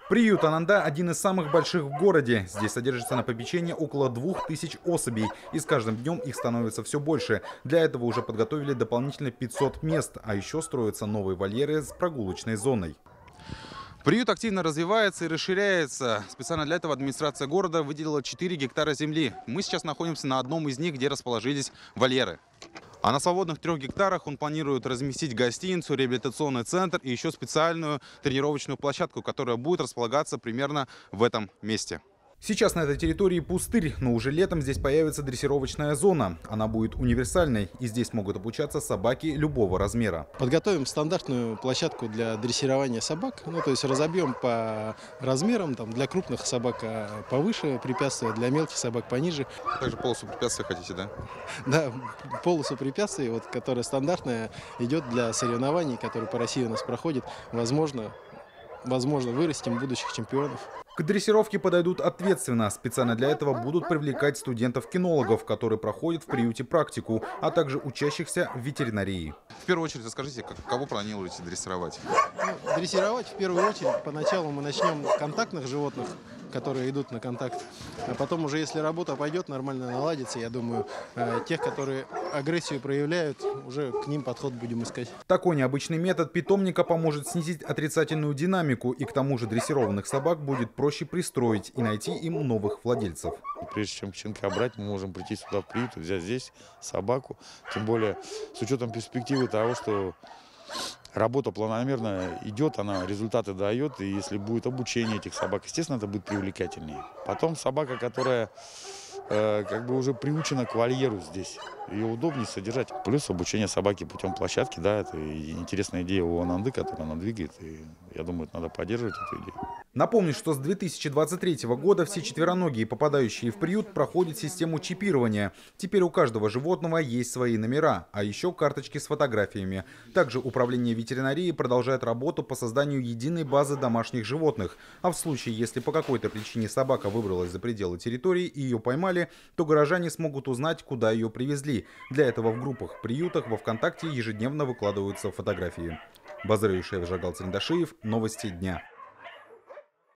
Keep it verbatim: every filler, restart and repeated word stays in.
Приют Ананда – один из самых больших в городе. Здесь содержится на попечении около двух тысяч особей, и с каждым днем их становится все больше. Для этого уже подготовили дополнительно пятьсот мест, а еще строятся новые вольеры с прогулочной зоной. Приют активно развивается и расширяется. Специально для этого администрация города выделила четыре гектара земли. Мы сейчас находимся на одном из них, где расположились вольеры. А на свободных трех гектарах он планирует разместить гостиницу, реабилитационный центр и еще специальную тренировочную площадку, которая будет располагаться примерно в этом месте. Сейчас на этой территории пустырь, но уже летом здесь появится дрессировочная зона. Она будет универсальной, и здесь могут обучаться собаки любого размера. Подготовим стандартную площадку для дрессирования собак. Ну, то есть разобьем по размерам, там, для крупных собак повыше препятствия, для мелких собак пониже. Также полосу препятствий хотите, да? Да, полосу препятствий, вот, которая стандартная, идет для соревнований, которые по России у нас проходят. Возможно, возможно, вырастим будущих чемпионов. К дрессировке подойдут ответственно. Специально для этого будут привлекать студентов-кинологов, которые проходят в приюте практику, а также учащихся в ветеринарии. В первую очередь расскажите, кого планируете дрессировать? Ну, дрессировать в первую очередь поначалу мы начнем с контактных животных, которые идут на контакт. А потом уже, если работа пойдет, нормально наладится, я думаю, тех, которые агрессию проявляют, уже к ним подход будем искать. Такой необычный метод питомника поможет снизить отрицательную динамику, и к тому же дрессированных собак будет проще пристроить и найти им новых владельцев. Прежде чем щенка брать, мы можем прийти сюда в приют и взять здесь собаку. Тем более с учетом перспективы того, что работа планомерно идет, она результаты дает, и если будет обучение этих собак, естественно, это будет привлекательнее. Потом собака, которая э, как бы уже приучена к вольеру здесь, ее удобнее содержать. Плюс обучение собаки путем площадки, да, это интересная идея у Ананды, которую она двигает, и я думаю, надо поддерживать эту идею. Напомню, что с две тысячи двадцать третьего года все четвероногие, попадающие в приют, проходят систему чипирования. Теперь у каждого животного есть свои номера, а еще карточки с фотографиями. Также управление ветеринарией продолжает работу по созданию единой базы домашних животных. А в случае, если по какой-то причине собака выбралась за пределы территории и ее поймали, то горожане смогут узнать, куда ее привезли. Для этого в группах приютах во ВКонтакте ежедневно выкладываются фотографии. Базар Юшев, Жагал Цендашиев. Новости дня.